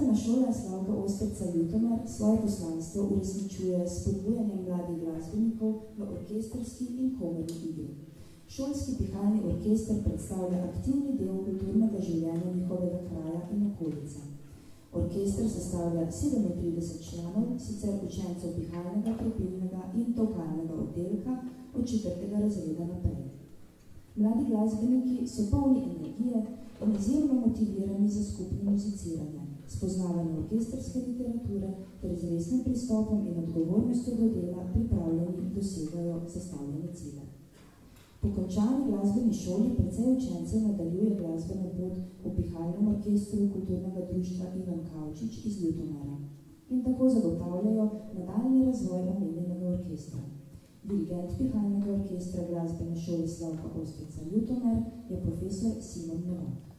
Glasbena šola Slavka Osterca Ljutomer svoje poslanstvo uresničuje s spodbujanjem mladih glasbenikov v orkestrski in komorni igri. Šolski pihalni orkester predstavlja aktivni del kulturnega življenja njihovega kraja in okolice. Orkester sestavlja 37 članov, sicer učencev pihalnega, tropilnega in tolkalnega oddelka od 4. razreda naprej. Mladi glasbeniki so polni energije in izjemno motivirani za skupno muziciranje, spoznavanje orkestrske literature ter z resnim pristopom in odgovornostjo do dela pripravljeni dosegajo zastavljene cilje. Po končani glasbeni šoli precej učencev nadaljuje glasbeno pot v pihalnem orkestru kulturnega društva Ivan Kavčič iz Ljutomera in tako zagotavljajo nadaljnji razvoj omenjenega orkestra. Dirigent pihalnega orkestra glasbene šole Slavka Osterca Ljutomer je profesor Simon Novak.